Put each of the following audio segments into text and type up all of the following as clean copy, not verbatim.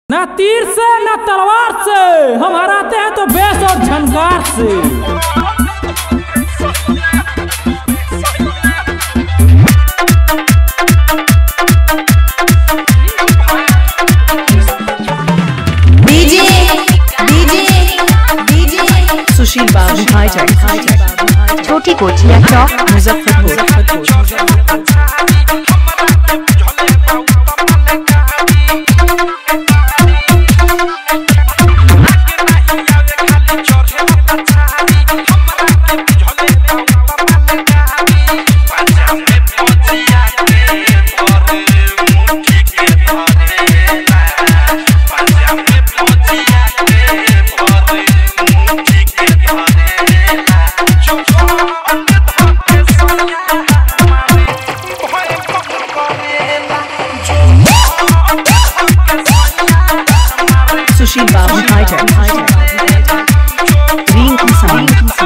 ना तीर से ना तलवार से, हम हराते हैं तो बेस और झनकार से। सुशील बाबू हाईटेक छोटी कोठिया चौक मुजफ्फरपुर। सुशील बाबू हाईटेक ग्रीन किसान।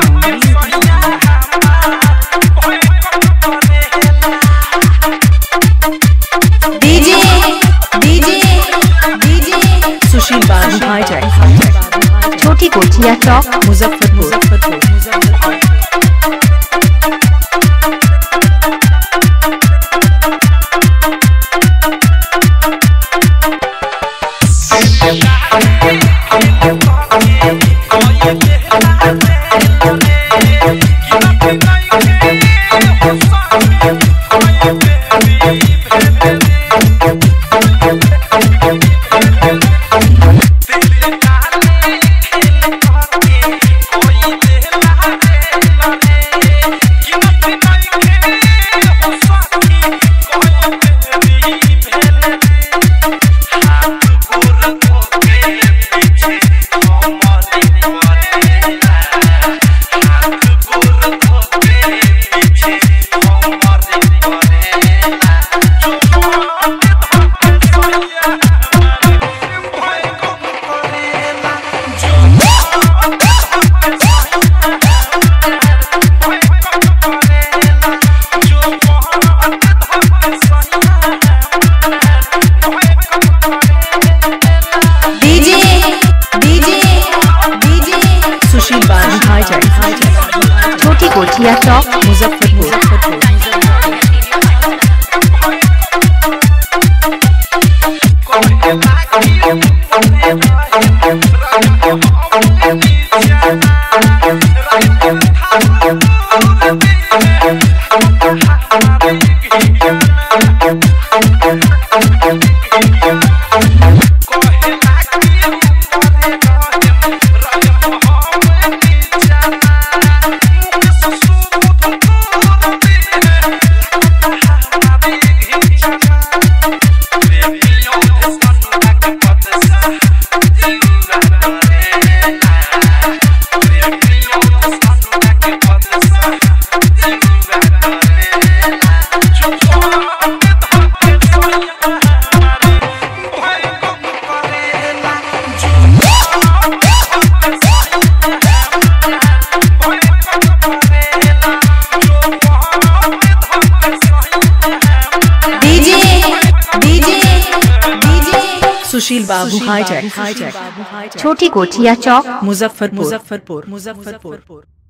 सुशील बाबू हाईटेक छोटी कोठिया चौक मुजफ्फरपुर। सुशील बाबू हाईटेक छोटी कोठिया चौक मुजफ्फरपुर। सुशील बाबू हाईटेक छोटी कोठिया चौक मुजफ्फरपुर।